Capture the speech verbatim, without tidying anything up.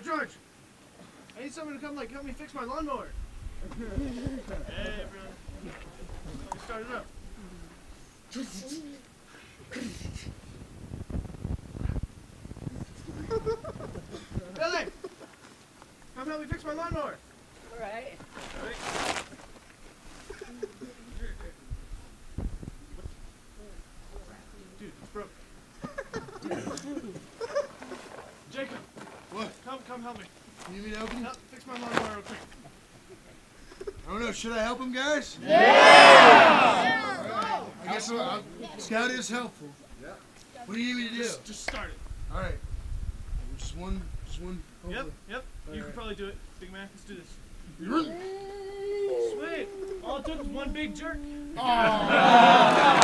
George! I need someone to come like help me fix my lawnmower. Hey everyone. Let me start it up. Billy! Come help me fix my lawnmower. Alright. Alright. Dude, it's broke. Jacob! What? Come, come help me. You need me to help you? Help fix my lawnmower real quick. I don't know. Should I help him, guys? Yeah! Right. I guess I'll, Scout is helpful. Yeah. What do you need me to do? Just, just start it. All right. Just one. Just one. Yep, yep. All you right. can probably do it. Big man, let's do this. Sweet. All it took was one big jerk.